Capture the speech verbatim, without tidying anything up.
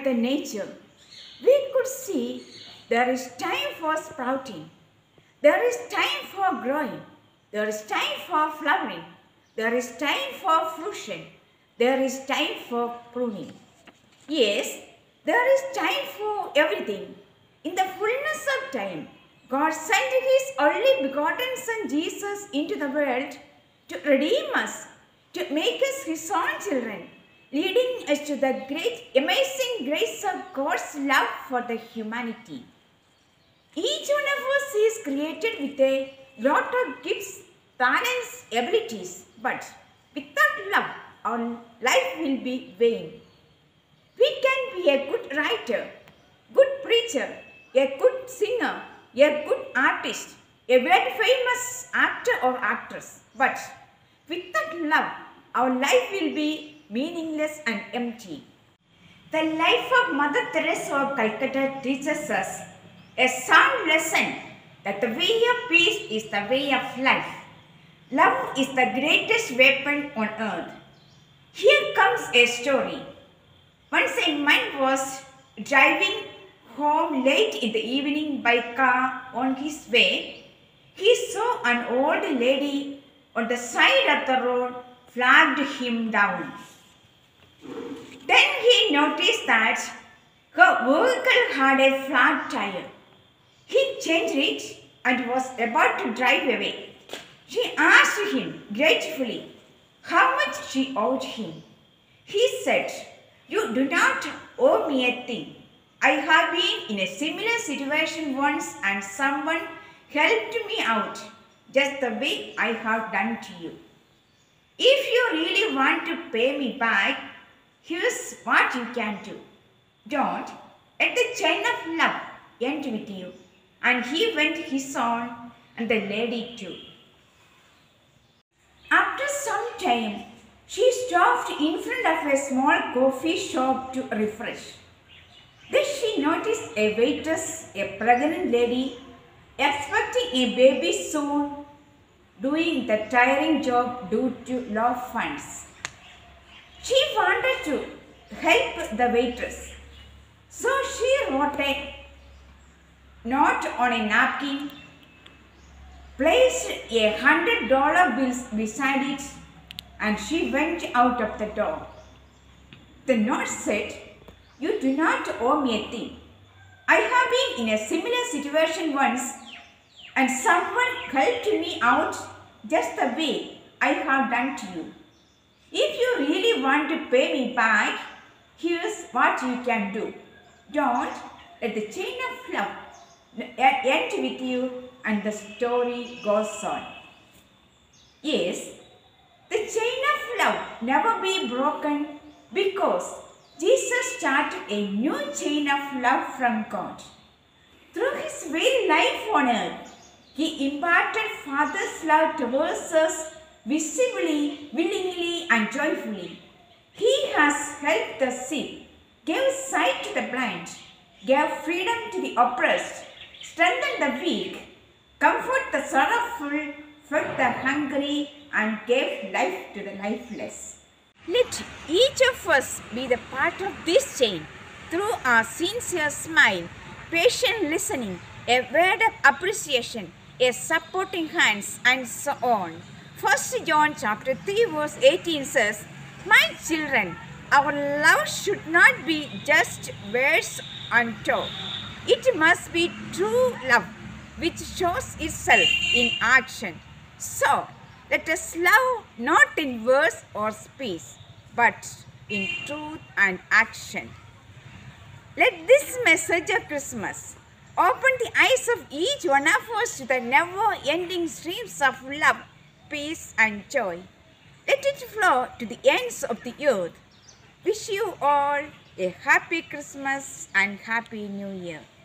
the nature, we could see there is time for sprouting, there is time for growing, there is time for flowering, there is time for fruition, there is time for pruning. Yes, there is time for everything. In the fullness of time, God sent His only begotten Son Jesus into the world to redeem us, to make us His own children, leading us to the great, amazing grace of God's love for the humanity. Each one of us is created with a lot of gifts, talents, abilities, but without love, our life will be vain. We can be a good writer, good preacher, a good singer, a good artist, a very famous actor or actress, but without love, our life will be meaningless and empty. The life of Mother Teresa of Calcutta teaches us a sound lesson that the way of peace is the way of life. Love is the greatest weapon on earth. Here comes a story. Once a man was driving home late in the evening by car. On his way, he saw an old lady on the side of the road, flagged him down. Then he noticed that her vehicle had a flat tire. He changed it and was about to drive away. She asked him gratefully how much she owed him. He said, "You do not owe me a thing. I have been in a similar situation once and someone helped me out just the way I have done to you. If you really want to pay me back, here's what you can do. Don't let the chain of love end with you." And he went his own, and the lady too. After some time, she stopped in front of a small coffee shop to refresh. Then she noticed a waitress, a pregnant lady, expecting a baby soon, doing the tiring job due to low funds. She wanted to help the waitress, so she wrote a note on a napkin, placed a hundred dollar bill beside it, and she went out of the door. The note said, "You do not owe me a thing. I have been in a similar situation once, and someone helped me out just the way I have done to you. If you really want to pay me back, here's what you can do. Don't let the chain of love end with you," and the story goes on. Yes, the chain of love never be broken because Jesus started a new chain of love from God. Through His very life on earth, He imparted Father's love towards us visibly, willingly and joyfully. He has helped the sick, gave sight to the blind, gave freedom to the oppressed, strengthened the weak, comforted the sorrowful, fed the hungry, and gave life to the lifeless. Let each of us be the part of this chain through our sincere smile, patient listening, a word of appreciation, a supporting hands, and so on. First John chapter three verse eighteen says, "My children, our love should not be just words on top. It must be true love which shows itself in action. So, let us love not in words or speech, but in truth and action." Let this message of Christmas open the eyes of each one of us to the never-ending streams of love, peace and joy. Let it flow to the ends of the earth. Wish you all a happy Christmas and happy New Year.